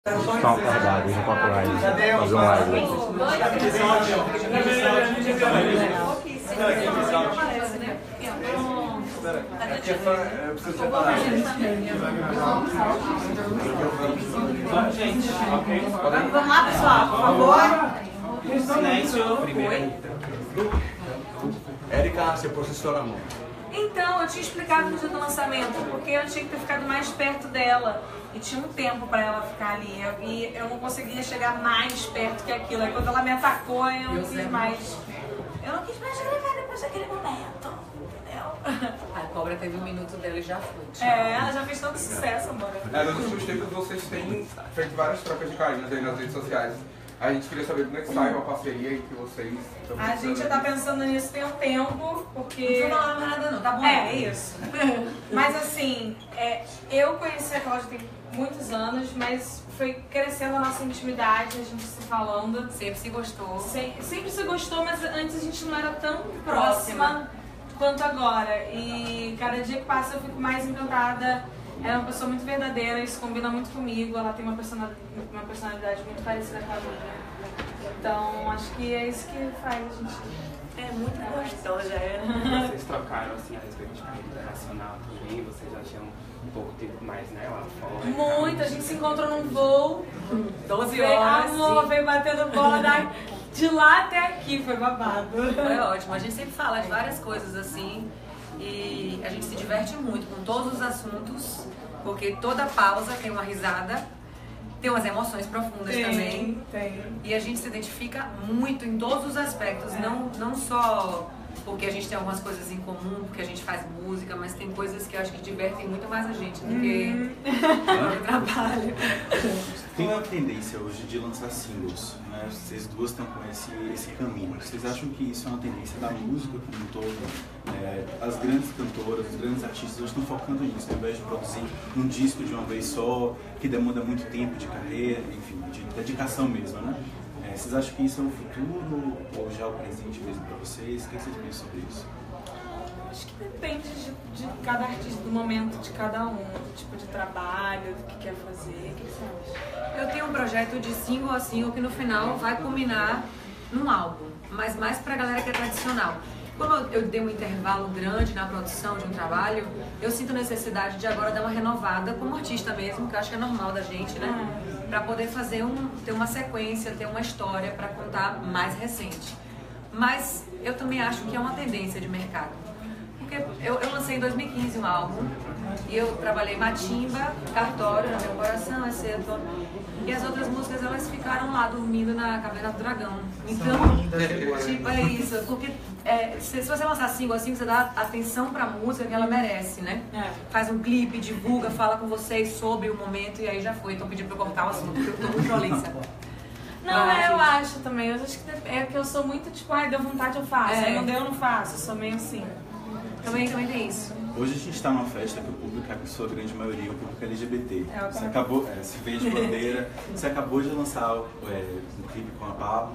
Estão acordados no copyright. Fazer um live. Vamos lá, pessoal, por favor. Silêncio. Primeiro. Érica, se posiciona a mão. Então, eu tinha explicado no dia do lançamento, porque eu tinha que ter ficado mais perto dela. E tinha um tempo pra ela ficar ali. E eu não conseguia chegar mais perto que aquilo. Aí quando ela me atacou, eu não quis mais. Eu não quis mais gravar depois daquele momento. Entendeu? A cobra teve um minuto dela e já foi. Ela já fez tanto sucesso, amor. Nos últimos tempos vocês têm feito várias trocas de carinhos aí nas redes sociais. A gente queria saber como é que sai uma parceria entre vocês. A gente já tá pensando nisso tem um tempo, porque... Não falava nada não, tá bom? É, isso. Mas assim, eu conheci a Cláudia tem muitos anos, mas foi crescendo a nossa intimidade, a gente se falando. Sempre se gostou. Sempre se gostou, mas antes a gente não era tão próxima quanto agora. E cada dia que passa eu fico mais encantada. Ela é uma pessoa muito verdadeira, isso combina muito comigo. Ela tem uma personalidade muito parecida com a minha. Então, acho que é isso que faz a gente... É muito gostosa, Vocês trocaram assim a respeito de carreira internacional também, vocês já tinham um pouco tempo mais, né, lá fora. Muito, a gente se encontrou num voo. 12 horas. Amor, veio batendo bola de lá até aqui, foi babado. Foi ótimo, a gente sempre fala de várias coisas assim. E a gente se diverte muito com todos os assuntos, porque toda pausa tem uma risada, tem umas emoções profundas também. Tem. E a gente se identifica muito em todos os aspectos, não só porque a gente tem algumas coisas em comum, porque a gente faz música, mas tem coisas que eu acho que divertem muito mais a gente do que o trabalho. Tem uma tendência hoje de lançar singles, né? Vocês duas estão com esse caminho. Vocês acham que isso é uma tendência da música como um todo? As grandes cantoras, os grandes artistas hoje estão focando nisso, ao invés de produzir um disco de uma vez só, que demanda muito tempo de carreira, enfim, de dedicação mesmo, né? Vocês acham que isso é o futuro ou já o presente mesmo para vocês? O que vocês pensam sobre isso? Acho que depende de cada artista, do momento de cada um, do tipo de trabalho, do que quer fazer. O que você acha? Eu tenho um projeto de single a single que no final vai culminar num álbum, mas mais pra galera que é tradicional. Como eu dei um intervalo grande na produção de um trabalho, eu sinto necessidade de agora dar uma renovada como artista mesmo, que eu acho que é normal da gente, né? Pra poder ter uma sequência, ter uma história pra contar mais recente. Mas eu também acho que é uma tendência de mercado. Porque eu lancei em 2015 um álbum e eu trabalhei Matimba, Cartório, No Meu Coração, Exceto. E as outras músicas elas ficaram lá dormindo na Caverna do Dragão. Então, tipo, é isso. Porque se você lançar single assim, você dá atenção pra música que ela merece, né? Faz um clipe, divulga, fala com vocês sobre o momento e aí já foi. Então pedindo pra eu cortar o assunto, porque eu tô muito prolixa. Não, eu acho também. Eu acho que é que eu sou muito tipo, deu vontade eu faço. Aí não deu, eu não faço. Eu sou meio assim. Também tem isso. Hoje a gente está numa festa que o público é, em sua grande maioria, o público LGBT. Você acabou, se veio de bandeira, você acabou de lançar um clipe com a Pablo.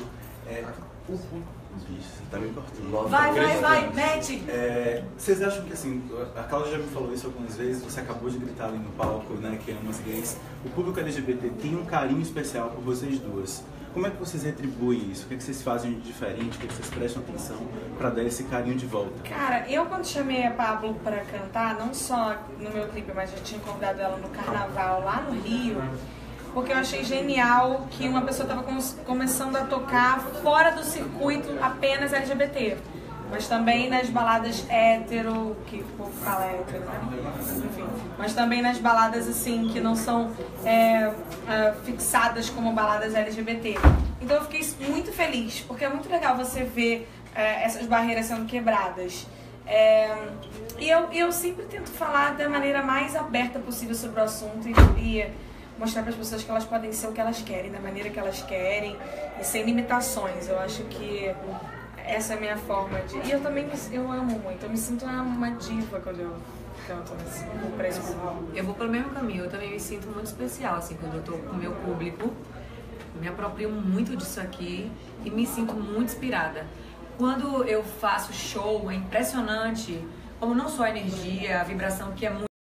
Bicho, você tá me cortando. Vai, mete! Vocês acham que assim, a Cláudia já me falou isso algumas vezes, você acabou de gritar ali no palco, né, que ama as gays. O público LGBT tem um carinho especial por vocês duas. Como é que vocês retribuem isso? O que é que vocês fazem de diferente? O que é que vocês prestam atenção para dar esse carinho de volta? Cara, eu quando chamei a Pablo pra cantar, não só no meu clipe, mas já tinha convidado ela no carnaval lá no Rio, porque eu achei genial que uma pessoa estava começando a tocar fora do circuito apenas LGBT. Mas também nas baladas hétero, que o povo fala hétero, né? Enfim. Mas também nas baladas assim, que não são fixadas como baladas LGBT. Então eu fiquei muito feliz, porque é muito legal você ver essas barreiras sendo quebradas. E eu sempre tento falar da maneira mais aberta possível sobre o assunto e mostrar para as pessoas que elas podem ser o que elas querem, da maneira que elas querem e sem limitações. Eu acho que essa é a minha forma de... E eu também eu amo muito, eu me sinto uma diva quando eu canto pra esse pessoal. Eu vou pelo mesmo caminho, eu também me sinto muito especial, assim, quando eu tô com o meu público. Me aproprio muito disso aqui e me sinto muito inspirada. Quando eu faço show, é impressionante, como não só a energia, a vibração, que é muito